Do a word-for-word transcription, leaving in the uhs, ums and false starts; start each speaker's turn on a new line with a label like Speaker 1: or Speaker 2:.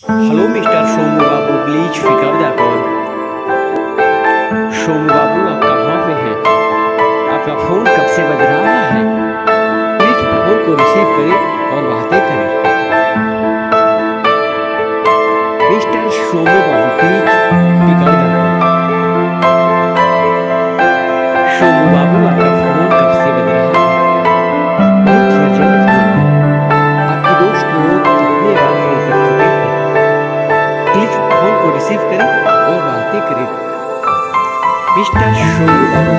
Speaker 1: Hello mister Somu Babu, please pick up the call. Somu Babu, आप कहाँ पे हैं? आपका फोन कब से बज रहा है? प्लीज फोन को रिसीव करें और बातें करें। Mister Somu Babu, please pick up the call. Somu Babu, आपका फोन कब से बज रहा है? बहुत ही अर्जेंट फोन है। आपके दोस्त लोग कितने बार फोन कर चुके हैं? प्लीज फोन को रिसीव करें और बातें करें। मिस्टर सोनू बाबू,